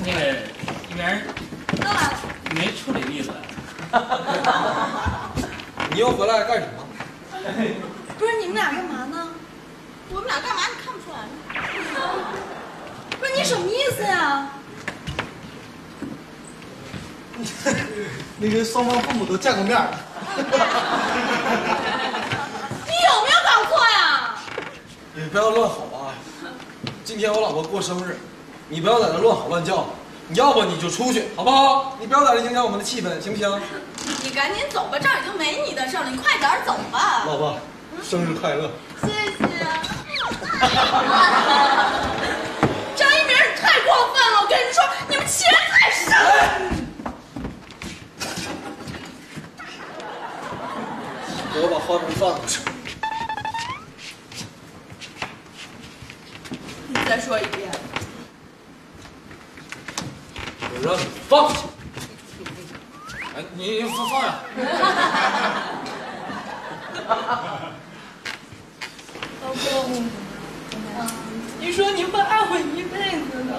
那个一鸣， 都来了， 没处理例子。 你又回来干什么？ 不是你们俩干嘛呢？ 我们俩干嘛？你看不出来吗？ 不是你什么意思呀？ 那个双方父母都见过面了。 你有没有搞错呀？ 你不要乱吼啊！今天我老婆过生日，你不要在这乱吼乱叫。你要不你就出去，好不好？你不要在这影响我们的气氛，行不行？ 你赶紧走吧，这儿已经没你的事了，你快点走吧。 老婆，生日快乐！ 谢谢。 张一鸣，你太过分了！我跟你说，你们钱太深。 给我把话筒放过去。 你再说一遍。 我让你放下。哎，你放下。 老公，你说你会爱我一辈子的。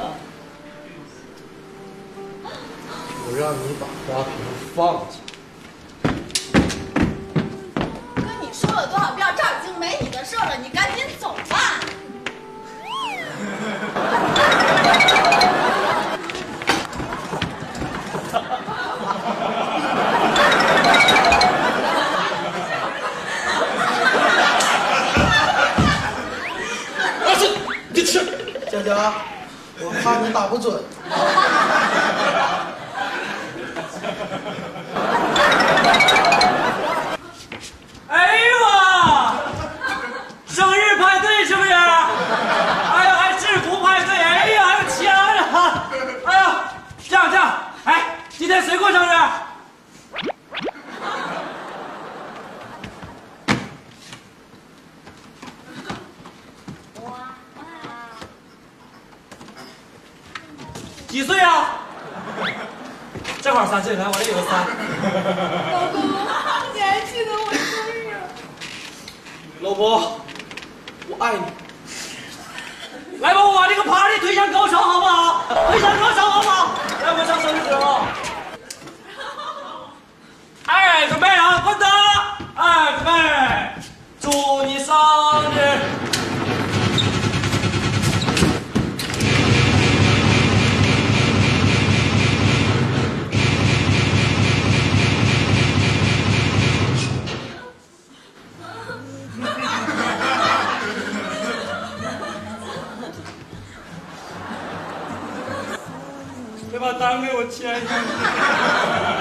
我让你把花瓶放下。 跟你说了多少遍，这儿已经没你的事了，你赶紧走吧。 佳佳，我怕你打不准。 哎呦啊！生日派对是不是？哎呀，还制服派对，哎呀，还有枪啊！哎呀，这样，哎，今天谁过生日？几岁啊？正好3岁，来，我这有个3。 老公，你还记得我生日？ 老婆，我爱你。 来吧，我把这个 party 推向高潮，好不好？推向高潮，好不好？来，我们唱生日歌啊！哎，准备啊，关灯！哎，准备，祝你生日！别把单给我签上。